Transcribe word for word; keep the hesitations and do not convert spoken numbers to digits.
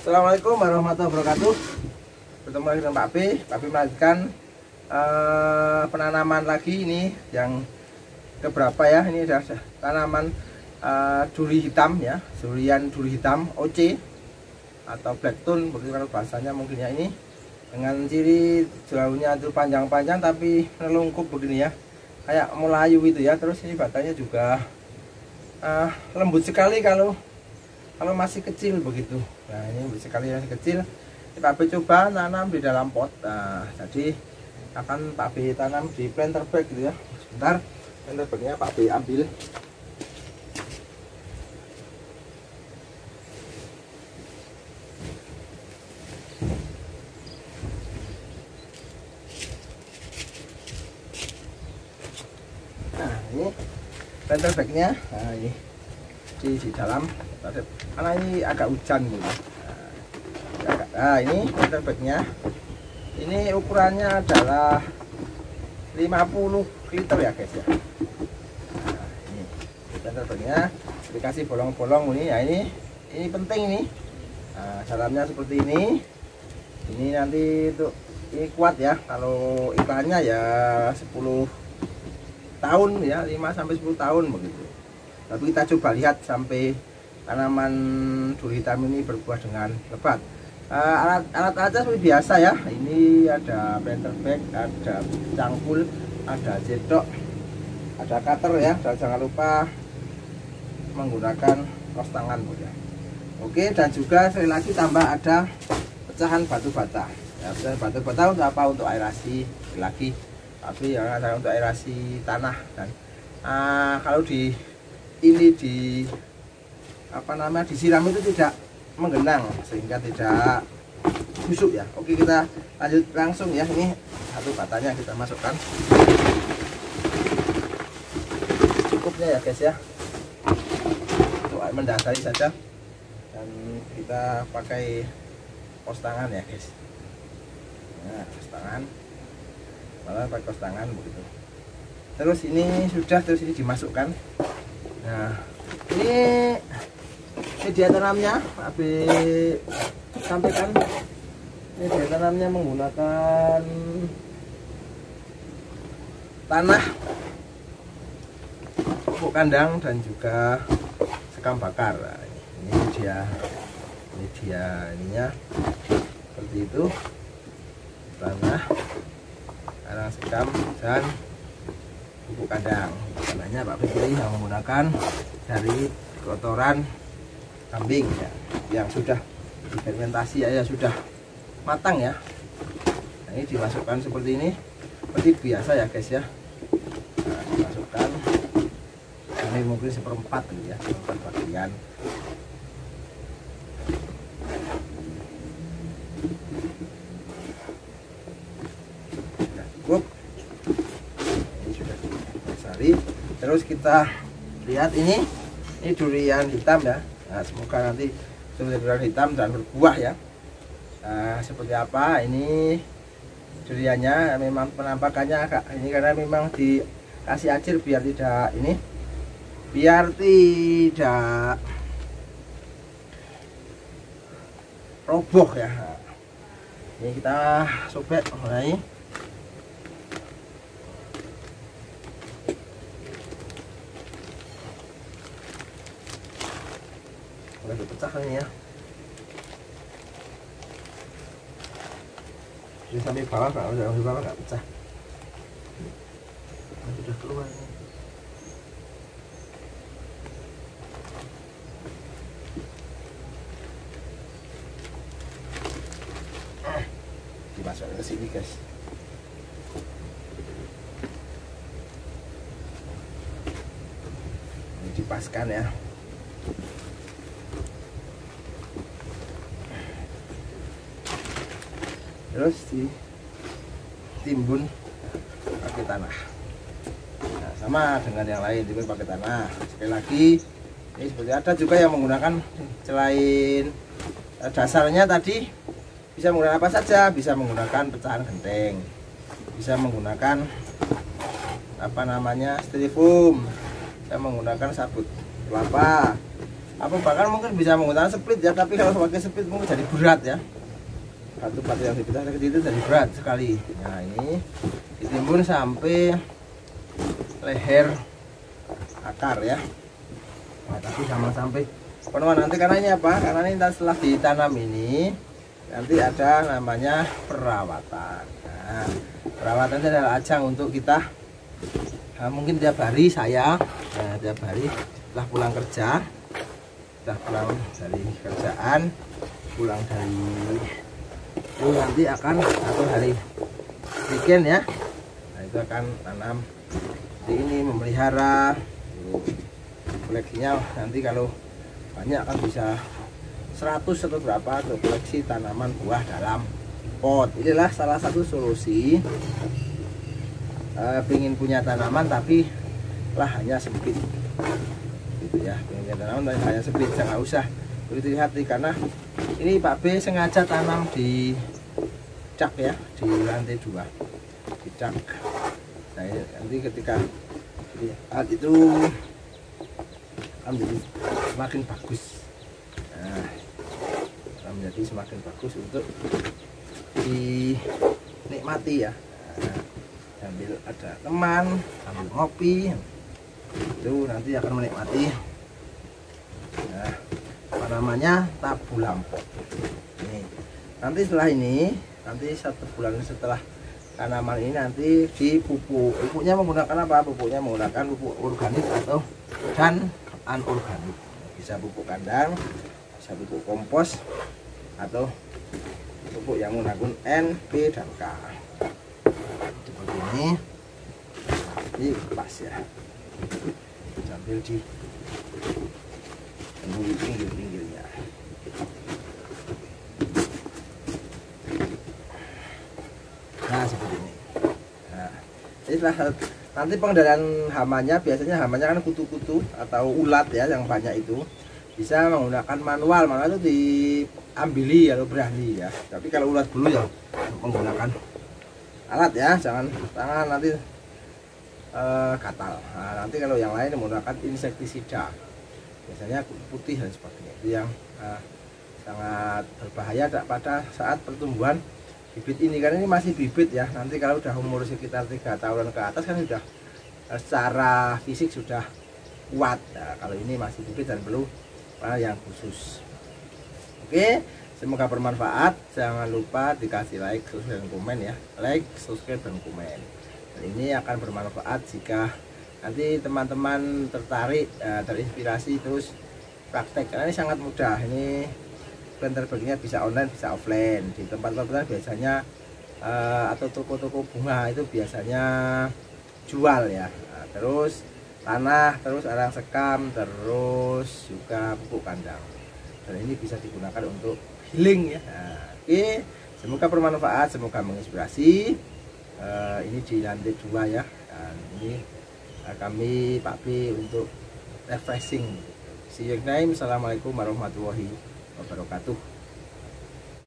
Assalamualaikum warahmatullahi wabarakatuh. Bertemu lagi dengan Pak P. Pak P melanjutkan uh, penanaman lagi ini yang keberapa ya? Ini adalah tanaman uh, duri hitam ya, durian duri hitam O C atau blackthorn bagaimana bahasanya mungkin ya. Ini dengan ciri daunnya itu panjang-panjang tapi melungkup begini ya, kayak melayu itu ya. Terus ini batangnya juga uh, lembut sekali kalau kalau masih kecil begitu. Nah ini sekali masih kecil, Pak B coba tanam di dalam pot. Nah jadi akan Pak B tanam di planter bag gitu ya. Sebentar, planter bagnya Pak B ambil. Nah ini planter bagnya. Nah ini di, di dalam, karena ini agak hujan gitu. Nah, nah ini planter bagnya, ini ukurannya adalah lima puluh liter ya guys ya. Nah, ini planter bagnya dikasih bolong-bolong ini ya. Ini ini penting ini. Nah, dalamnya seperti ini. Ini nanti itu ini kuat ya. Kalau iklannya ya sepuluh tahun ya, lima sampai sepuluh tahun begitu. Tapi kita coba lihat sampai tanaman duri hitam ini berbuah dengan lebat. Uh, alat alat aja seperti biasa ya. Ini ada planter bag, ada cangkul, ada jedok, ada cutter ya. Dan jangan lupa menggunakan kos tangan ya. Oke, dan juga sekali lagi tambah ada pecahan batu bata. Ya, pecahan batu bata untuk apa? Untuk aerasi lagi. Tapi ya untuk aerasi tanah. Dan uh, kalau di ini di apa namanya disiram itu tidak menggenang sehingga tidak busuk ya. Oke, kita lanjut langsung ya. Ini satu batanya kita masukkan cukupnya ya guys ya, untuk mendasari saja, dan kita pakai kos tangan ya guys. Nah, kos tangan, malah pakai kos tangan begitu. Terus ini sudah, terus ini dimasukkan. Nah ini media tanamnya habis sampaikan. Media tanamnya menggunakan tanah, pupuk kandang dan juga sekam bakar. Nah, ini dia, ini dia ininya seperti itu, tanah, karang sekam dan pupuk kandang. Tanahnya Pak Fikri yang menggunakan dari kotoran kambing ya, yang sudah difermentasi ya, ya sudah matang ya. Nah, ini dimasukkan seperti ini, seperti biasa ya guys ya. Nah, dimasukkan ini mungkin seperempat gitu ya, seperempat bagian. Sudah cukup, ini sudah didasari. Terus kita lihat ini, ini durian hitam ya. Nah, semoga nanti durian hitam dan berbuah ya. Nah, seperti apa ini duriannya? Memang penampakannya agak ini karena memang dikasih acir biar tidak ini, biar tidak roboh ya. Nah, ini kita sobek mulai. Udah pecah ini ya. Jadi sampai bawah, kalau udah sampai bawah nggak pecah. Nah, sudah keluar ini. Eh, dimasukkan ke sini guys. Ini dipaskan ya. Terus ditimbun pakai tanah. Nah, sama dengan yang lain, timbun pakai tanah. Sekali lagi, ini seperti ada juga yang menggunakan selain dasarnya tadi, bisa menggunakan apa saja, bisa menggunakan pecahan genteng, bisa menggunakan apa namanya styrofoam, bisa menggunakan sabut kelapa, apa bahkan mungkin bisa menggunakan split ya, tapi kalau pakai split mungkin jadi berat ya. Batu batu yang dipecah kecil itu jadi berat sekali. Nah ini ditimbun sampai leher akar ya. Nah, tapi sama sampai penuhan nanti, karena ini apa? Karena ini setelah ditanam ini nanti ada namanya perawatan. Nah, perawatan itu adalah ajang untuk kita, nah, mungkin tiap hari saya, nah, tiap hari setelah pulang kerja, setelah pulang dari kerjaan, pulang dari itu nanti akan satu hari weekend ya. Nah itu akan tanam di ini, memelihara koleksinya. Nanti kalau banyak kan bisa seratus atau berapa atau koleksi tanaman buah dalam pot. Inilah salah satu solusi uh, pengen punya tanaman tapi lahannya sempit gitu ya. Pengen punya tanaman tapi hanya sempit, jangan usah begitu hati, karena ini Pak B sengaja tanam di cak ya, di lantai dua di cak. Nah, nanti ketika lihat itu akan menjadi semakin bagus. Nah, akan menjadi semakin bagus untuk dinikmati ya. Nah, sambil ada teman, sambil ngopi, itu nanti akan menikmati. Nah, apa namanya, tabu lampok. Ini nanti setelah ini, nanti satu bulan setelah tanaman ini nanti dipupuk. Pupuknya menggunakan apa? Pupuknya menggunakan pupuk organik atau dan anorganik. Bisa pupuk kandang, bisa pupuk kompos, atau pupuk yang menggunakan N, P, dan K. Seperti ini. Ini pas ya. Sambil di pinggir-pinggirnya. Nah seperti ini. Nah, inilah nanti pengendalian hamanya. Biasanya hamanya kan kutu-kutu atau ulat ya, yang banyak itu bisa menggunakan manual. Manual itu diambili kalau berani ya. Tapi kalau ulat bulu ya menggunakan alat ya, jangan tangan nanti uh, gatal. Nah, nanti kalau yang lain menggunakan insektisida, biasanya putih dan sebagainya, itu yang uh, sangat berbahaya pada saat pertumbuhan bibit ini, karena ini masih bibit ya. Nanti kalau udah umur sekitar tiga tahunan ke atas kan sudah uh, secara fisik sudah kuat. Nah, kalau ini masih bibit dan perlu uh, yang khusus. Oke, semoga bermanfaat. Jangan lupa dikasih like, subscribe, dan komen ya. Like, subscribe, dan komen. Dan ini akan bermanfaat jika nanti teman-teman tertarik, uh, terinspirasi terus praktek, karena ini sangat mudah. Ini planter bagnya bisa online, bisa offline. Di tempat-tempat biasanya uh, atau toko-toko bunga itu biasanya jual ya. Nah, terus tanah, terus arang sekam, terus juga pupuk kandang. Dan ini bisa digunakan untuk healing ya. Nah, oke, semoga bermanfaat, semoga menginspirasi. Uh, ini di lantai dua ya. Dan ini kami Pak B untuk refreshing. See you next time. Assalamualaikum warahmatullahi wabarakatuh.